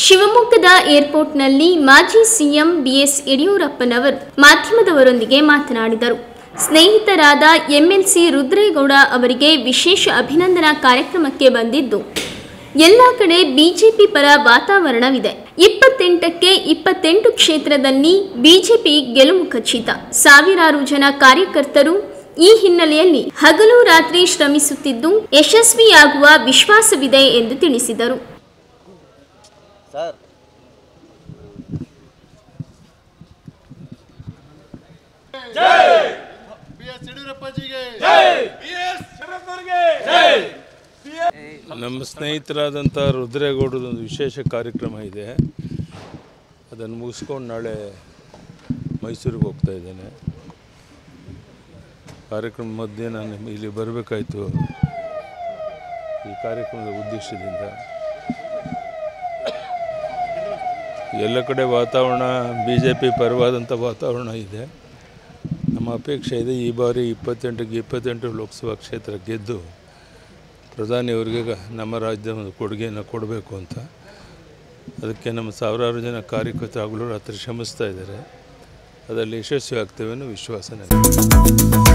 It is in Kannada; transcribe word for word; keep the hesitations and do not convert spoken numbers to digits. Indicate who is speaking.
Speaker 1: ಶಿವಮೊಗ್ಗದ ಏರ್ಪೋರ್ಟ್ನಲ್ಲಿ ಮಾಜಿ ಸಿಎಂ ಬಿಎಸ್ ಯಡಿಯೂರಪ್ಪನವರು ಮಾಧ್ಯಮದವರೊಂದಿಗೆ ಮಾತನಾಡಿದರು. ಸ್ನೇಹಿತರಾದ ಎಂಎಲ್ಸಿ ರುದ್ರೇಗೌಡ ಅವರಿಗೆ ವಿಶೇಷ ಅಭಿನಂದನಾ ಕಾರ್ಯಕ್ರಮಕ್ಕೆ ಬಂದಿದ್ದು ಎಲ್ಲ ಕಡೆ ಬಿಜೆಪಿ ಪರ ವಾತಾವರಣವಿದೆ. ಇಪ್ಪತ್ತೆಂಟಕ್ಕೆ ಇಪ್ಪತ್ತೆಂಟು ಕ್ಷೇತ್ರದಲ್ಲಿ ಬಿಜೆಪಿ ಗೆಲುವು ಖಚಿತ. ಸಾವಿರಾರು ಜನ ಕಾರ್ಯಕರ್ತರು ಈ ಹಿನ್ನೆಲೆಯಲ್ಲಿ ಹಗಲು ರಾತ್ರಿ ಶ್ರಮಿಸುತ್ತಿದ್ದು ಯಶಸ್ವಿಯಾಗುವ ವಿಶ್ವಾಸವಿದೆ ಎಂದು ತಿಳಿಸಿದರು.
Speaker 2: ನಮ್ಮ ಸ್ನೇಹಿತರಾದಂಥ ರುದ್ರೇಗೌಡದೊಂದು ವಿಶೇಷ ಕಾರ್ಯಕ್ರಮ ಇದೆ. ಅದನ್ನು ಮುಗಿಸ್ಕೊಂಡು ನಾಳೆ ಮೈಸೂರಿಗೆ ಹೋಗ್ತಾ ಇದ್ದೇನೆ. ಕಾರ್ಯಕ್ರಮ ಮಧ್ಯೆ ನಾನು ಇಲ್ಲಿ ಬರಬೇಕಾಯಿತು ಈ ಕಾರ್ಯಕ್ರಮದ ಉದ್ದೇಶದಿಂದ. ಎಲ್ಲ ಕಡೆ ವಾತಾವರಣ ಬಿ ಜೆ ಪಿ ಪರವಾದಂಥ ವಾತಾವರಣ ಇದೆ. ನಮ್ಮ ಅಪೇಕ್ಷೆ ಇದೆ ಈ ಬಾರಿ ಇಪ್ಪತ್ತೆಂಟಕ್ಕೆ ಇಪ್ಪತ್ತೆಂಟು ಲೋಕಸಭಾ ಕ್ಷೇತ್ರ ಗೆದ್ದು ಪ್ರಧಾನಿಯವರಿಗೆ ನಮ್ಮ ರಾಜ್ಯದ ಒಂದು ಕೊಡುಗೆಯನ್ನು ಕೊಡಬೇಕು ಅಂತ. ಅದಕ್ಕೆ ನಮ್ಮ ಸಾವಿರಾರು ಜನ ಕಾರ್ಯಕರ್ತರು ಹಗಲು ರಾತ್ರಿ ಶ್ರಮಿಸ್ತಾ ಇದ್ದಾರೆ. ಅದರಲ್ಲಿ ಯಶಸ್ವಿ ಆಗ್ತೇವೆ ಅನ್ನೋ ವಿಶ್ವಾಸ ನನಗೆ.